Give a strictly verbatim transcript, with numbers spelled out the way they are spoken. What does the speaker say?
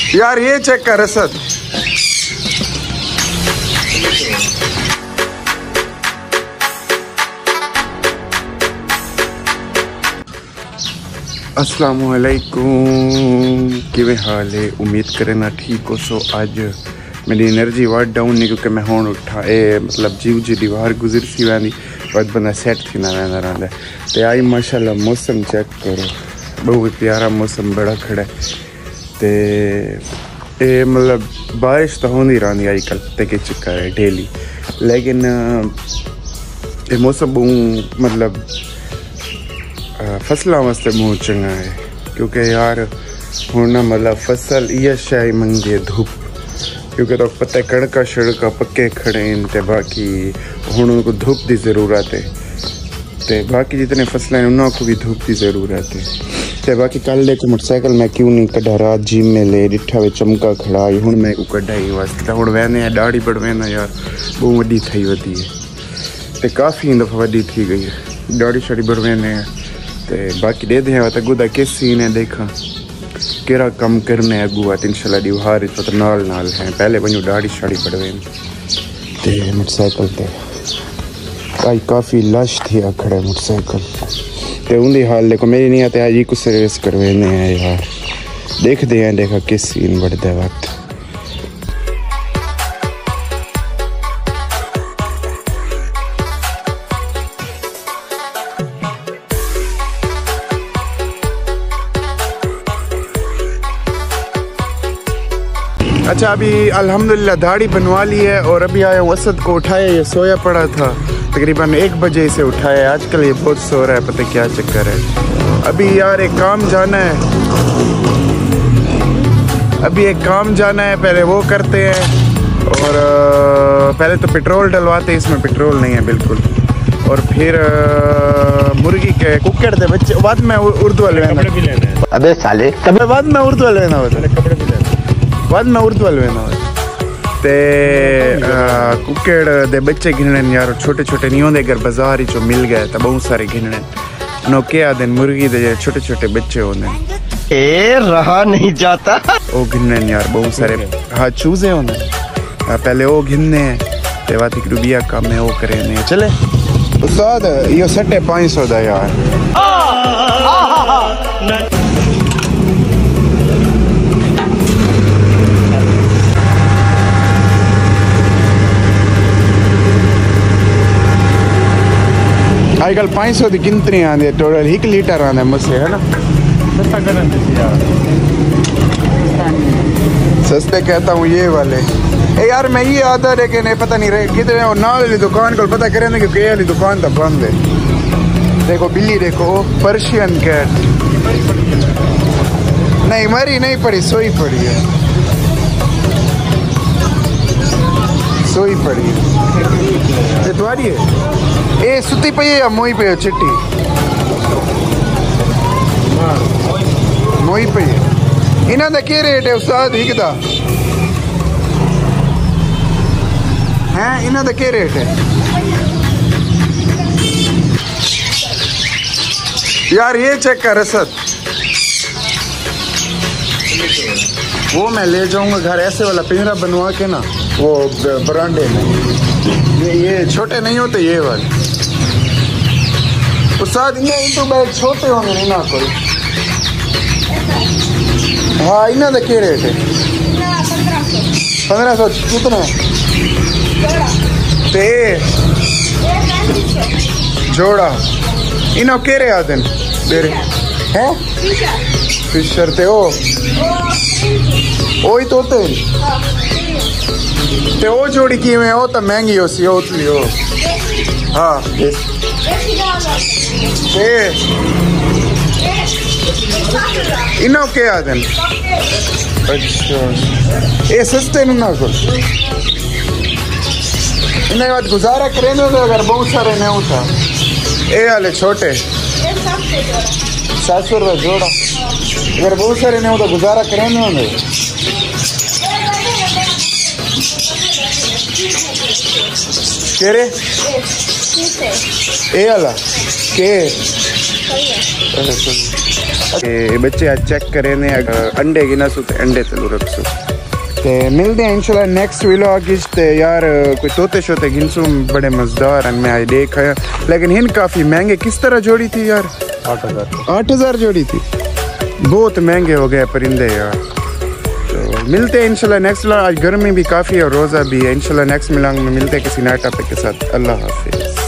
यार ये चेक कर असद। अस्सलामुअलैकुम, किवे हाल है? उम्मीद करे ना ठीक हो। सो आज मेरी एनर्जी वाट डाउन नहीं क्योंकि मैं हूँ उठा ए मतलब जीव जी दीवार गुजर सी वैंदी बाद बंदा सेट थी ना वैंदा रहा ते आई माशाल्लाह मौसम चेक करो, बहुत प्यारा मौसम बड़ा खड़ा है ते ए मतलब बारिश तो होती रही अजकल ते के चक्कर है डेली, लेकिन ये मौसम बहुत मतलब फसलों वास्ते बहुत चंगा है क्योंकि यार हूँ ना मतलब फसल ये शाही मंगी है धूप, क्योंकि तो पता है कड़का शड़का पक्के खड़े हैं ते बाकी हूँ उनको धूप की ज़रूरत है ते बाकी जितने फसलें हैं उनको भी धूप की ज़रूरत है ते बाकी कल देखो मोटरसाइकिल मैं क्यों नहीं कढ़ा रात जिम में ले डिठा वे चमका खड़ा आई हूँ मैं को कढ़ा ही वास्ते हूँ वहने दाढ़ी बढ़वेना यार बहुत वड्डी थी वधी है ते काफ़ी दफ़ा वड्डी थी गई है दाढ़ी शाड़ी बढ़वेने ते बाकी दे दें तो गुदा किस सीन है देखा केरा कम करने अगू आते इंशाल्लाह दिवार तो नाल नाल हैं पहले वनू दाढ़ी शाड़ी बढ़वे ते मोटरसाइकिल ते भाई काफ़ी लश थी खड़े मोटरसाइकिल ते उनकी हाल देखो मेरी नहीं आते आज ही कुछ रेस करवेने हैं यार, देखते हैं देखा किस सीन बढ़ता वक्त। अच्छा अभी अल्हम्दुलिल्लाह दाढ़ी बनवा ली है और अभी आया हूँ असद को उठाया, ये सोया पड़ा था तकरीबन एक बजे से उठाया, आजकल ये बहुत सो रहा है पता क्या चक्कर है। अभी यार एक काम जाना है, अभी एक काम जाना है पहले वो करते हैं और पहले तो पेट्रोल डलवाते हैं, इसमें पेट्रोल नहीं है बिल्कुल, और फिर मुर्गी के कुकर दे बच्चे बाद में उर्दू अलवेना अबे साले तब बाद में उर्दू अलवेना होता कपड़े भी बाद में उर्दू अलवेना ते कुकेड़ दे बच्चे गिनने यार छोटे छोटे नहीं होंगे अगर बाजार ही जो मिल गए तो बहुत सारे गिनने नो क्या दिन मुर्गी दे छोटे छोटे बच्चे होंगे ए रहा नहीं जाता वो गिनने यार बहुत सारे हाँ चूजे होंगे पहले वो गिनने ते बात एक रुबिया काम है वो करें चले उस्ताद ये सट्टे पाँच सौ दा यार आजकल पाँच सौ की गिनती आती है टोटल एक लीटर आना है मुझसे है ना सस्ते कहता हूँ ये वाले ए यार मैं ये आता लेकिन पता नहीं रहे कितने और ना वाली दुकान को पता करें ना क्योंकि ये वाली दुकान तो बंद है। देखो बिल्ली देखो पर्शियन कैट नहीं मरी नहीं पड़ी सोई पड़ी है सोई पड़ी है ये तुम्हारी है ए सुती पई है या मोई पे चिट्टी मोई पे इन्हों का क्या रेट है उस्ताद एक दा हैं इन्हों का क्या रेट है यार ये चेक कर असद वो मैं ले जाऊंगा घर ऐसे वाला पिंजरा बनवा के ना वो बरांडे में ये ये छोटे नहीं होते ये वाले उस्ताद इन्हें तो बैग छोटे होंगे नहीं ना कोई हाँ इन्हें का क्या रेट है पंद्रह सौ कितना ते जोड़ा इन्हों के रे आते तेरे हैं फिशर ते ओ ओ ही तो ते ते ओ जोड़ी की में ओ तो महंगी हो सी हो उतली हो हाँ ते इन्हों के आते अच्छा ये सस्ते ना को इन्हें बात गुजारा करें तो अगर बहुत सारे नहीं होता ये वाले छोटे सात सौ रुपये जोड़ा अगर बहुत सारे नहीं होता गुजारा करें ना होंगे केरे ए वाला के ते बच्चे आज चेक करे ने अंडे गिना सु अंडे तलू रख सु ते मिलते हैं इंशाल्लाह नेक्स्ट व्लॉग इस ते यार कोई तोते शोते गिनसू बड़े मजेदार मैं आज देखा, लेकिन हिन काफ़ी महंगे। किस तरह जोड़ी थी यार? आठ हज़ार आठ हज़ार जोड़ी थी। बहुत महंगे हो गए परिंदे यार। तो मिलते हैं इंशाल्लाह नेक्स्ट व्लॉग। आज गर्मी भी काफ़ी है और रोज़ा भी है। इंशाल्लाह नेक्स्ट व्लॉग में मिलते हैं किसी नए टॉपिक के साथ। अल्लाह हाफिज़।